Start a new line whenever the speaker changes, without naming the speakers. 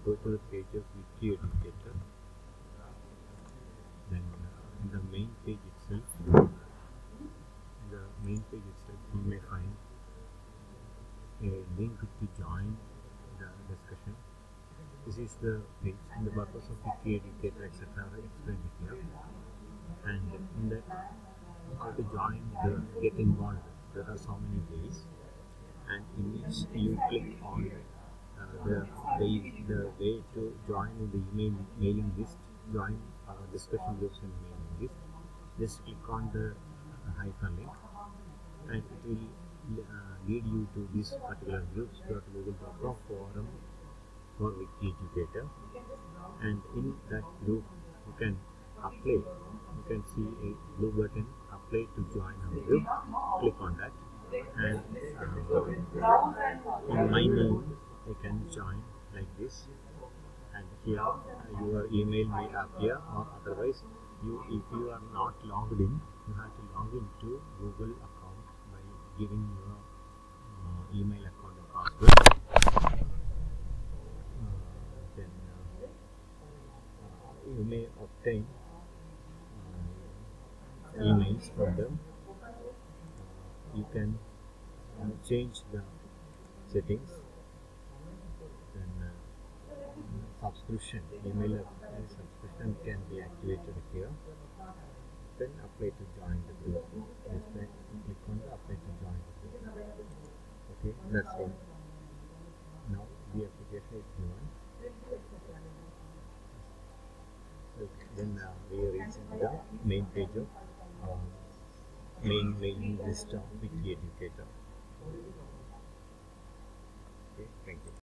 go to the page of Wiki Educator. Then in the main page itself, you may find a link to join the discussion. This is the page and the purpose of Wiki Educator, etc. are explained here. And in that, how to join the get involved. There are so many ways, and in which you click on the way to join in the mailing list, join discussion groups and mailing list. Just click on the hyperlink, and it will lead you to this particular groups.google.com forum for Wiki Educator. And in that group, you can apply. You can see a blue button, apply to join our group. Click on that, and in my name I can join like this. And here your email may appear, or otherwise if you are not logged in, you have to log into Google account by giving your email account and password. Then you may obtain emails from them. You can change the settings. Then subscription, email subscription can be activated here. Then apply to join the group. Click on the apply to join the group. Okay, that's all. Now the application is done. Then we are reaching the main page of main mailing list of Wiki Educator. Okay, thank you.